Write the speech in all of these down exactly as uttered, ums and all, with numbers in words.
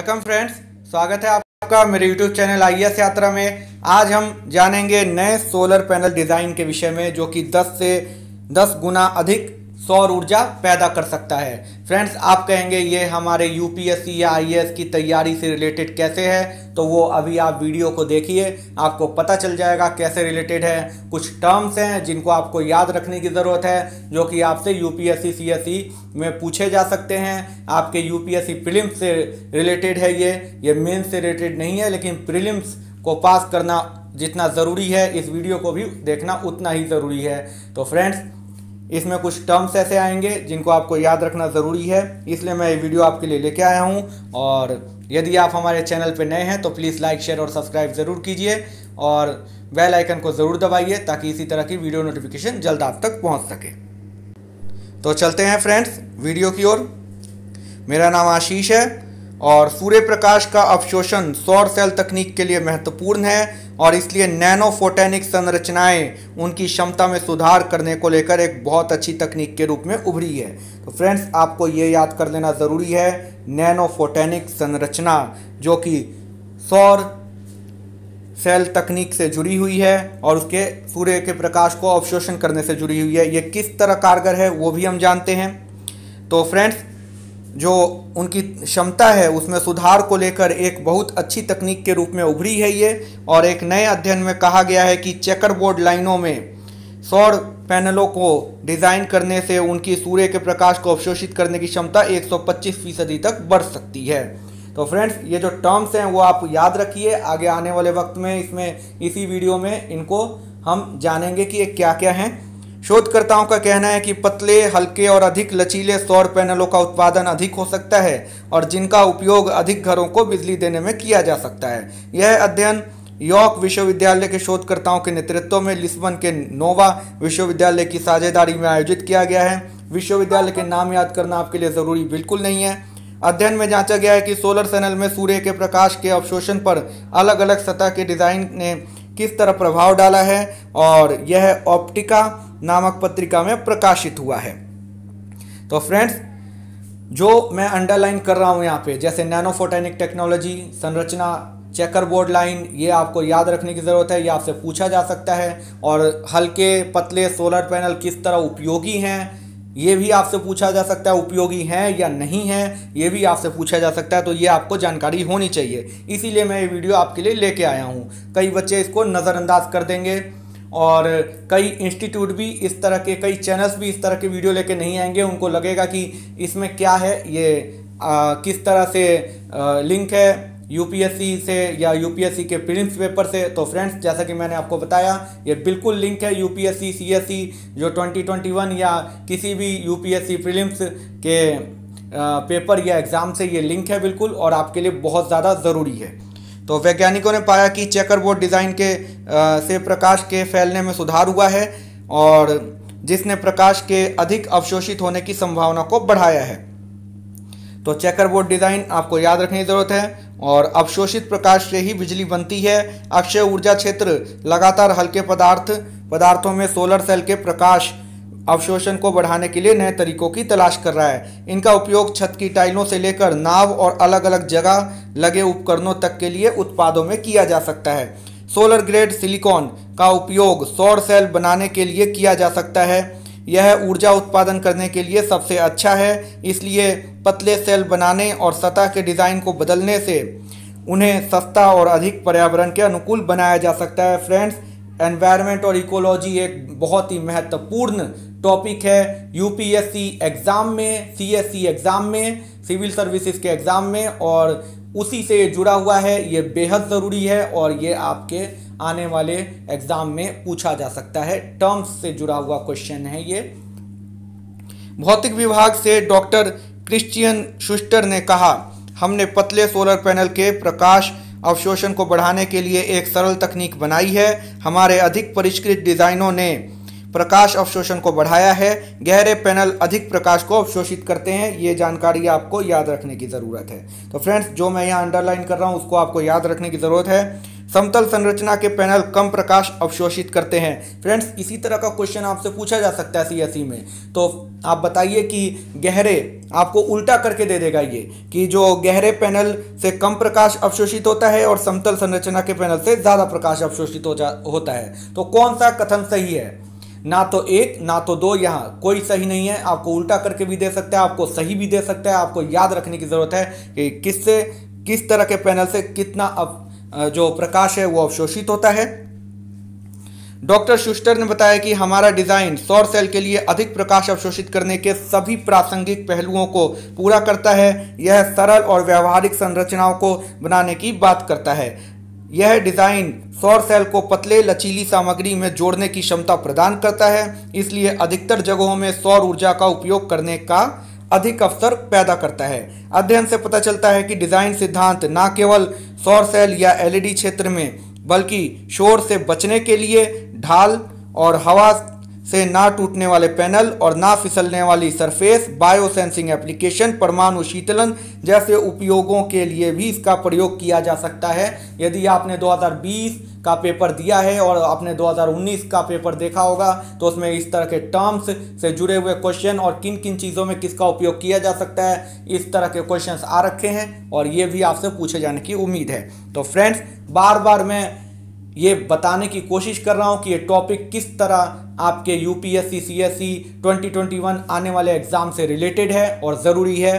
Welcome friends, स्वागत है आपका मेरे यूट्यूब चैनल आई एस यात्रा में। आज हम जानेंगे नए सोलर पैनल डिज़ाइन के विषय में जो कि दस से दस गुना अधिक सौर ऊर्जा पैदा कर सकता है। फ्रेंड्स, आप कहेंगे ये हमारे यू पी एस सी या आई ए एस की तैयारी से रिलेटेड कैसे है, तो वो अभी आप वीडियो को देखिए, आपको पता चल जाएगा कैसे रिलेटेड है। कुछ टर्म्स हैं जिनको आपको याद रखने की ज़रूरत है जो कि आपसे U P S C C S C में पूछे जा सकते हैं। आपके U P S C prelims से रिलेटेड है, ये ये मेंस से रिलेटेड नहीं है, लेकिन प्रीलिम्स को पास करना जितना ज़रूरी है इस वीडियो को भी देखना उतना ही ज़रूरी है। तो फ्रेंड्स, इसमें कुछ टर्म्स ऐसे आएंगे जिनको आपको याद रखना ज़रूरी है, इसलिए मैं ये वीडियो आपके लिए लेके आया हूँ। और यदि आप हमारे चैनल पर नए हैं तो प्लीज़ लाइक शेयर और सब्सक्राइब ज़रूर कीजिए और बेल आइकन को ज़रूर दबाइए ताकि इसी तरह की वीडियो नोटिफिकेशन जल्द आप तक पहुँच सके। तो चलते हैं फ्रेंड्स वीडियो की ओर। मेरा नाम आशीष है और सूर्य प्रकाश का अवशोषण सौर सेल तकनीक के लिए महत्वपूर्ण है और इसलिए नैनो फोटोनिक संरचनाएं उनकी क्षमता में सुधार करने को लेकर एक बहुत अच्छी तकनीक के रूप में उभरी है। तो फ्रेंड्स, आपको ये याद कर लेना ज़रूरी है, नैनो फोटोनिक संरचना जो कि सौर सेल तकनीक से जुड़ी हुई है और उसके सूर्य के प्रकाश को अवशोषण करने से जुड़ी हुई है। ये किस तरह कारगर है वो भी हम जानते हैं। तो फ्रेंड्स, जो उनकी क्षमता है उसमें सुधार को लेकर एक बहुत अच्छी तकनीक के रूप में उभरी है ये। और एक नए अध्ययन में कहा गया है कि चेकर बोर्ड लाइनों में सौर पैनलों को डिज़ाइन करने से उनकी सूर्य के प्रकाश को अवशोषित करने की क्षमता एक सौ पच्चीस फीसदी तक बढ़ सकती है। तो फ्रेंड्स, ये जो टर्म्स हैं वो आप याद रखिए, आगे आने वाले वक्त में इसमें इसी वीडियो में इनको हम जानेंगे कि ये क्या क्या हैं। शोधकर्ताओं का कहना है कि पतले, हल्के और अधिक लचीले सौर पैनलों का उत्पादन अधिक हो सकता है और जिनका उपयोग अधिक घरों को बिजली देने में किया जा सकता है। यह अध्ययन यॉर्क विश्वविद्यालय के शोधकर्ताओं के नेतृत्व में लिस्बन के नोवा विश्वविद्यालय की साझेदारी में आयोजित किया गया है। विश्वविद्यालय के नाम याद करना आपके लिए ज़रूरी बिल्कुल नहीं है। अध्ययन में जांचा गया है कि सोलर पैनल में सूर्य के प्रकाश के अवशोषण पर अलग अलग सतह के डिज़ाइन ने किस तरह प्रभाव डाला है और यह ऑप्टिका नामक पत्रिका में प्रकाशित हुआ है। तो फ्रेंड्स, जो मैं अंडरलाइन कर रहा हूँ यहाँ पे, जैसे नैनो फोटोनिक टेक्नोलॉजी, संरचना, चेकर बोर्ड लाइन, ये आपको याद रखने की ज़रूरत है, ये आपसे पूछा जा सकता है। और हल्के पतले सोलर पैनल किस तरह उपयोगी हैं ये भी आपसे पूछा जा सकता है, उपयोगी हैं या नहीं हैं ये भी आपसे पूछा जा सकता है। तो ये आपको जानकारी होनी चाहिए, इसीलिए मैं ये वीडियो आपके लिए लेके आया हूँ। कई बच्चे इसको नज़रअंदाज कर देंगे और कई इंस्टीट्यूट भी इस तरह के, कई चैनल्स भी इस तरह के वीडियो लेके नहीं आएंगे। उनको लगेगा कि इसमें क्या है, ये आ, किस तरह से आ, लिंक है यू पी एस सी से या यू पी एस सी के प्रीलिम्स पेपर से। तो फ्रेंड्स, जैसा कि मैंने आपको बताया, ये बिल्कुल लिंक है U P S C C S C जो ट्वेंटी ट्वेंटी वन या किसी भी U P S C prelims के आ, पेपर या एग्ज़ाम से ये लिंक है बिल्कुल, और आपके लिए बहुत ज़्यादा ज़रूरी है। तो वैज्ञानिकों ने पाया कि चेकर बोर्ड डिज़ाइन के आ, से प्रकाश के फैलने में सुधार हुआ है और जिसने प्रकाश के अधिक अवशोषित होने की संभावना को बढ़ाया है। तो चेकर बोर्ड डिज़ाइन आपको याद रखने की ज़रूरत है और अवशोषित प्रकाश से ही बिजली बनती है। अक्षय ऊर्जा क्षेत्र लगातार हल्के पदार्थ पदार्थों में सोलर सेल के प्रकाश अवशोषण को बढ़ाने के लिए नए तरीकों की तलाश कर रहा है। इनका उपयोग छत की टाइलों से लेकर नाव और अलग अलग जगह लगे उपकरणों तक के लिए उत्पादों में किया जा सकता है। सोलर ग्रेड सिलिकॉन का उपयोग सौर सेल बनाने के लिए किया जा सकता है। यह ऊर्जा उत्पादन करने के लिए सबसे अच्छा है, इसलिए पतले सेल बनाने और सतह के डिज़ाइन को बदलने से उन्हें सस्ता और अधिक पर्यावरण के अनुकूल बनाया जा सकता है। फ्रेंड्स, एनवायरनमेंट और इकोलॉजी एक बहुत ही महत्वपूर्ण टॉपिक है U P S C exam में, सी एस सी एग्ज़ाम में, सिविल सर्विसेज के एग्ज़ाम में, और उसी से जुड़ा हुआ है। ये बेहद ज़रूरी है और ये आपके आने वाले एग्ज़ाम में पूछा जा सकता है। टर्म्स से जुड़ा हुआ क्वेश्चन है ये। भौतिक विभाग से डॉक्टर क्रिश्चियन शुस्टर ने कहा, हमने पतले सोलर पैनल के प्रकाश अवशोषण को बढ़ाने के लिए एक सरल तकनीक बनाई है। हमारे अधिक परिष्कृत डिज़ाइनों ने प्रकाश अवशोषण को बढ़ाया है। गहरे पैनल अधिक प्रकाश को अवशोषित करते हैं। ये जानकारी आपको याद रखने की ज़रूरत है। तो फ्रेंड्स, जो मैं यहाँ अंडरलाइन कर रहा हूँ उसको आपको याद रखने की ज़रूरत है। समतल संरचना के पैनल कम प्रकाश अवशोषित करते हैं। फ्रेंड्स, इसी तरह का क्वेश्चन आपसे पूछा जा सकता है सीएसई में। तो आप बताइए कि गहरे, आपको उल्टा करके दे देगा ये कि जो गहरे पैनल से कम प्रकाश अवशोषित होता है और समतल संरचना के पैनल से ज़्यादा प्रकाश अवशोषित हो जा होता है। तो कौन सा कथन सही है? ना तो एक ना तो दो, यहाँ कोई सही नहीं है। आपको उल्टा करके भी दे सकता है, आपको सही भी दे सकता है। आपको याद रखने की ज़रूरत है कि किससे किस तरह के पैनल से कितना अव, जो प्रकाश है वो अवशोषित होता है। डॉक्टर शुस्टर ने बताया कि हमारा डिज़ाइन सौर सेल के लिए अधिक प्रकाश अवशोषित करने के सभी प्रासंगिक पहलुओं को पूरा करता है। यह सरल और व्यावहारिक संरचनाओं को बनाने की बात करता है। यह डिज़ाइन सौर सेल को पतले लचीली सामग्री में जोड़ने की क्षमता प्रदान करता है, इसलिए अधिकतर जगहों में सौर ऊर्जा का उपयोग करने का अधिक अवसर पैदा करता है। अध्ययन से पता चलता है कि डिज़ाइन सिद्धांत न केवल सौर सेल या एलईडी क्षेत्र में बल्कि शोर से बचने के लिए ढाल और हवा से ना टूटने वाले पैनल और ना फिसलने वाली सरफेस, बायोसेंसिंग एप्लीकेशन, परमाणु शीतलन जैसे उपयोगों के लिए भी इसका प्रयोग किया जा सकता है। यदि आपने दो हज़ार बीस का पेपर दिया है और आपने दो हज़ार उन्नीस का पेपर देखा होगा तो उसमें इस तरह के टर्म्स से जुड़े हुए क्वेश्चन और किन किन चीज़ों में किसका उपयोग किया जा सकता है, इस तरह के क्वेश्चंस आ रखे हैं और ये भी आपसे पूछे जाने की उम्मीद है। तो फ्रेंड्स, बार बार मैं ये बताने की कोशिश कर रहा हूँ कि ये टॉपिक किस तरह आपके UPSC CSE twenty twenty one आने वाले एग्ज़ाम से रिलेटेड है और ज़रूरी है।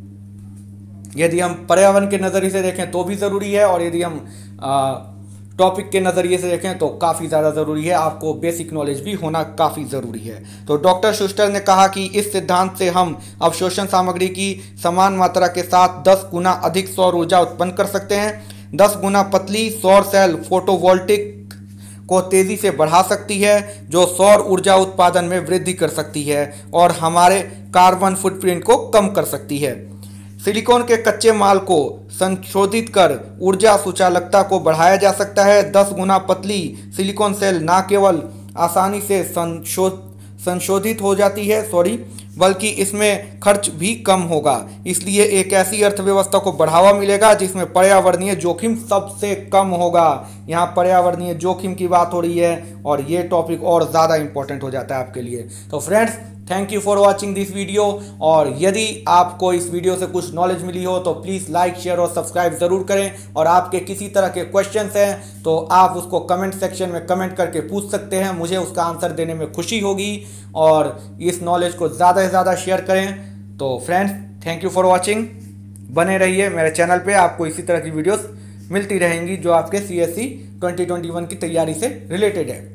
यदि हम पर्यावरण के नज़रिए से देखें तो भी ज़रूरी है और यदि हम टॉपिक के नज़रिए से देखें तो काफ़ी ज़्यादा ज़रूरी है। आपको बेसिक नॉलेज भी होना काफ़ी ज़रूरी है। तो डॉक्टर शुस्टर ने कहा कि इस सिद्धांत से हम अवशोषण सामग्री की समान मात्रा के साथ दस गुना अधिक सौर ऊर्जा उत्पन्न कर सकते हैं। दस गुना पतली सौर सेल फोटोवोल्टिक को तेज़ी से बढ़ा सकती है, जो सौर ऊर्जा उत्पादन में वृद्धि कर सकती है और हमारे कार्बन फुटप्रिंट को कम कर सकती है। सिलिकॉन के कच्चे माल को संशोधित कर ऊर्जा सुचालकता को बढ़ाया जा सकता है। दस गुना पतली सिलिकॉन सेल न केवल आसानी से संशोध संशोधित हो जाती है सॉरी बल्कि इसमें खर्च भी कम होगा। इसलिए एक ऐसी अर्थव्यवस्था को बढ़ावा मिलेगा जिसमें पर्यावरणीय जोखिम सबसे कम होगा। यहाँ पर्यावरणीय जोखिम की बात हो रही है और ये टॉपिक और ज़्यादा इंपॉर्टेंट हो जाता है आपके लिए। तो friends, thank you for watching this video. और यदि आपको इस वीडियो से कुछ नॉलेज मिली हो तो प्लीज़ लाइक, शेयर और सब्सक्राइब ज़रूर करें। और आपके किसी तरह के क्वेश्चंस हैं तो आप उसको कमेंट सेक्शन में कमेंट करके पूछ सकते हैं, मुझे उसका आंसर देने में खुशी होगी। और इस नॉलेज को ज़्यादा से ज़्यादा शेयर करें। तो friends, thank you for watching. बने रहिए मेरे चैनल पे, आपको इसी तरह की वीडियोस मिलती रहेंगी जो आपके सीएसई ट्वेंटी ट्वेंटी वन की तैयारी से रिलेटेड है।